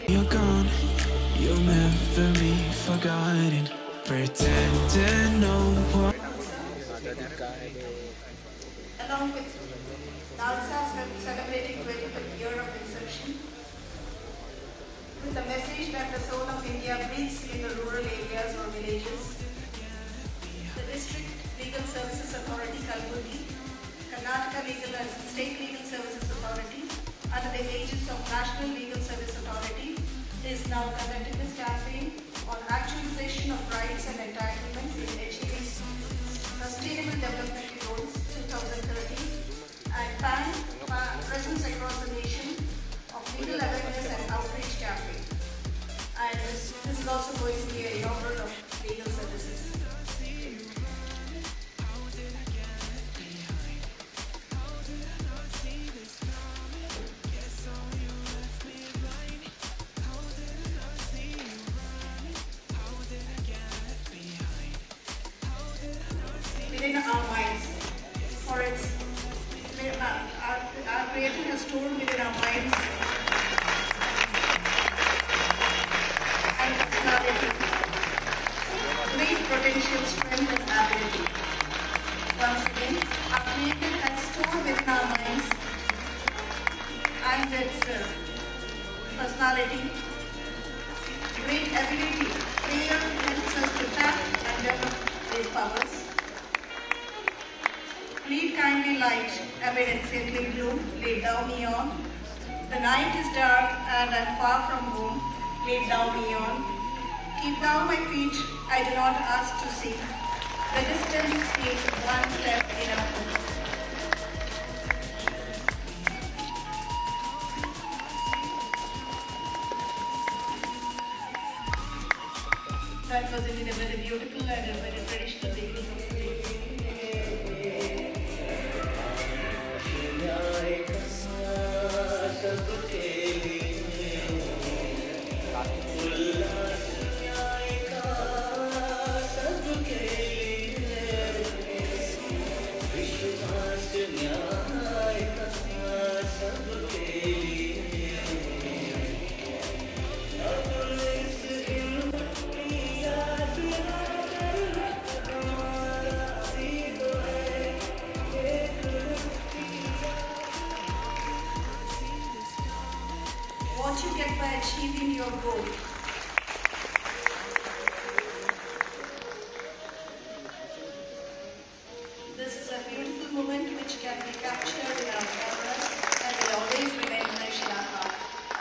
You're gone, you'll never be forgotten. Pretending no one. Along with NALSA celebrating 25th year of inception, with the message that the soul of India breathes in the rural areas or villages, the District Legal Services Authority, Kalburgi, Karnataka Legal and State Legal Services Authority, under the aegis of National Legal Service Authority, is now conducting this campaign on actualization of rights and entitlements in achieving Sustainable Development Goals 2030 and presence across the nation of legal awareness and outreach campaign. And this is also going to be a inaugural of legal services. Within our minds, or it's our creator has stored within our minds and personality great potential, strength and ability. Once again, our creator has stored within our minds and its personality great ability. Prayer helps us to tap and develop these powers. Lead kindly light, amid encircling gloom, lay thou me on. The night is dark and I'm far from home, lay thou me on. Keep thou my feet, I do not ask to see. The distance seems one step enough. That was indeed a very beautiful and a very traditional legal what you get by achieving your goal. This is a beautiful moment which can be captured in our cameras and will always remain fresh in our heart.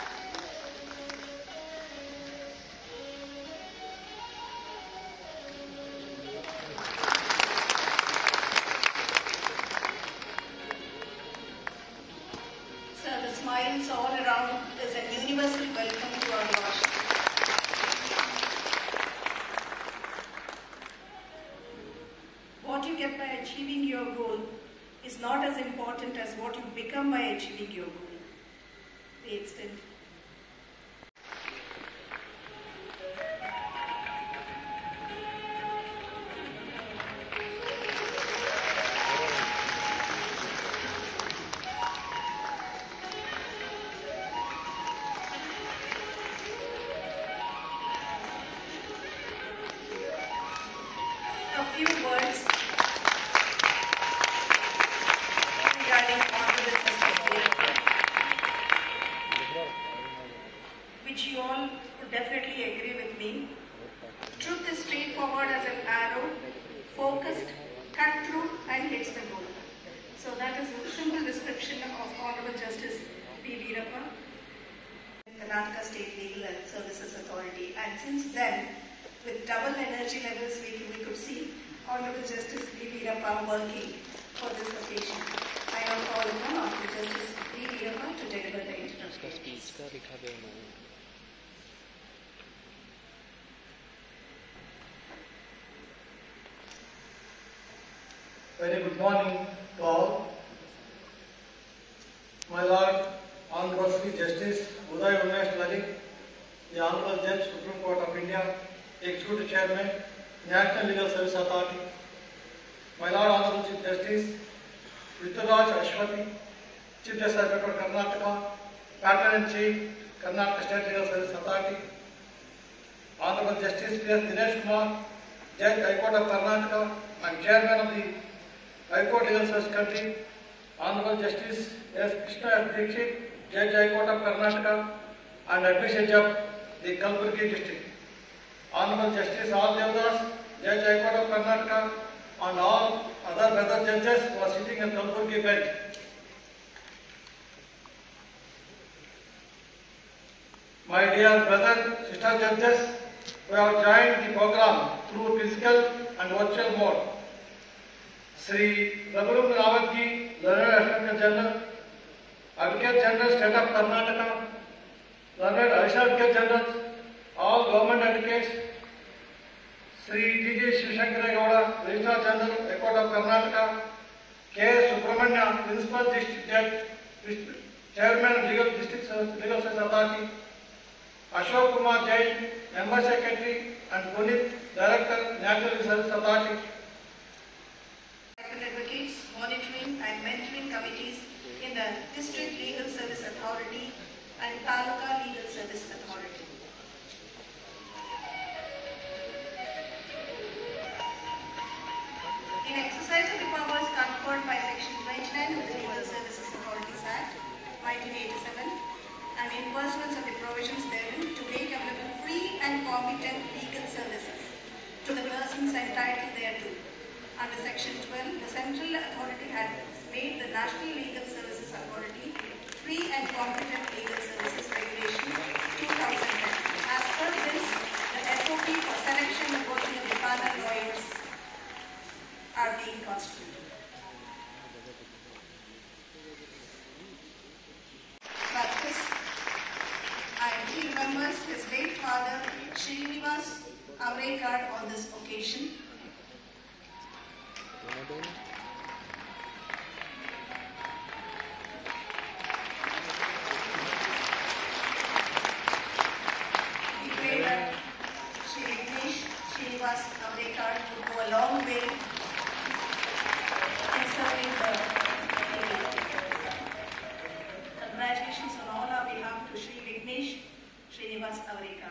So the smiles all around is a universal welcome to our worship. What you get by achieving your goal is not as important as what you become by achieving your goal. The extent. A few words regarding Honorable Justice Lalit, which you all would definitely agree with me. Truth is straightforward as an arrow, focused, cut through and hits the goal. So that is a simple description of Honorable Justice P. Veerappa, Karnataka State Legal and Services Authority. And since then, with double energy levels, we could see Honorable Justice P. Veerappa working for this occasion. I now call upon Honorable Justice P. Veerappa to deliver the introduction. Very good morning to all. My Lord, Honorable Justice Uday Lalit, the Honorable Judge, Supreme Court of India, Executive Chairman, National Legal Service Authority, my Lord Honorable Chief Justice Ashwati, Chief Justice of Karnataka, patron-in-chief, Karnataka State Legal Service Authority. Honorable Justice P.S. Dinesh Kumar, Judge High Court of Karnataka and Chairman of the High Court Legal Service Committee. Honorable Justice S. Krishna S. Dikshit, Judge High Court of Karnataka and Administrative Judge, the Kalburgi District. Honorable Justice R. Devdas, Judge High Court of Karnataka and all other brother judges who are sitting at Kalburgi bench. My dear brother, sister judges who have joined the program through physical and virtual mode. Sri Raghuram Rawatji, Learned Assistant General, Advocate General, State of Karnataka, Learned Additional Advocate Generals, all government advocates, Sri T.G. Shivshankara Gowda, Registrar General, High Court of Karnataka, K. Subramanya, Principal District Judge, Chairman, Legal Service Authority, Ashok Kumar Jain, Member Secretary, and Punit, Director, National Legal Service Authority. Advocates, monitoring and mentoring committees in the District Legal Service Authority and Taluka Legal Service Authority. In exercise of the powers conferred by Section 29 of the Legal Services Authorities Act 1987 and in pursuance of the provisions therein to make available free and competent legal services to the persons entitled thereto. Under Section 12, the Central Authority has made the National Legal Services Authority Free and Competent Legal Services Regulation 2010. As per this, the SOP for selection and working of the panel lawyers are being constituted. Practice. He remembers his late father, Srinivas Avrekar, on this occasion. We pray that Srinivas Avrekar would go a long way in serving the area. Congratulations on all our behalf to Sri Vignesh Srinivas Avrekar.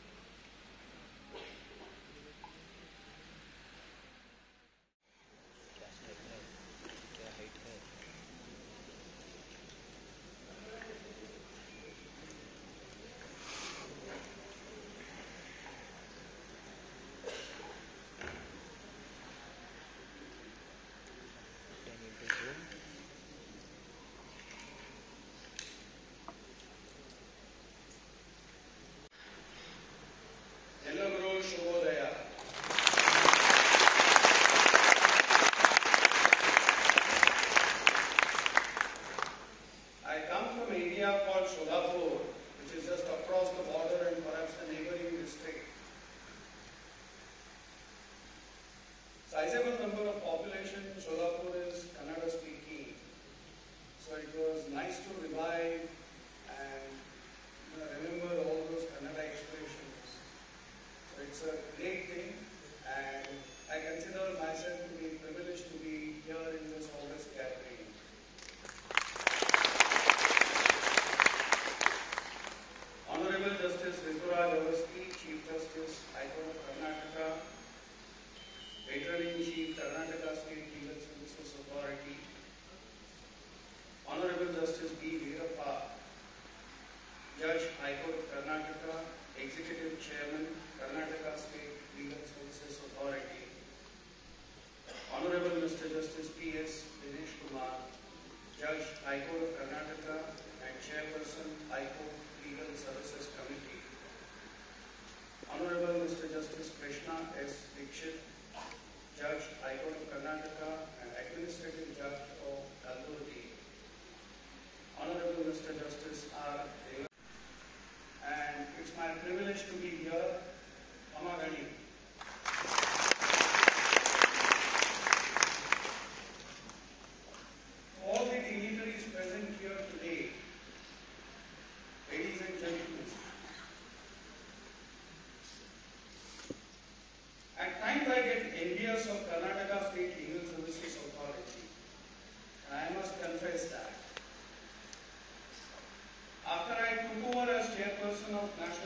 Sizable number of population in Solapur is Kannada speaking, so it was nice to revive and remember all those Kannada expressions. So it's a great thing, and I consider myself to be privileged to be here in this August gathering. Honorable Justice Rizuraj Awasthi, Chief Justice, High Court of Karnataka, patron-in-chief, Karnataka State Legal Services Authority, Honorable Justice B. Veerappa, Judge, High Court of Karnataka, Executive Chairman, Karnataka State Legal Services Authority, Honorable Mr. Justice P.S. Dinesh Kumar, Judge, High Court of Karnataka and Chairperson, High Court Legal Services Committee, Honorable Mr. Justice Krishna S. Dikshit, Judge, High Court of Karnataka and Administrative Judge of Kalburgi, Honorable Mr. Justice R. Devdas, and it's my privilege to be here, Amagani. All the dignitaries present here today, ladies and gentlemen, at times I get envious of Karnataka State Legal Services Authority national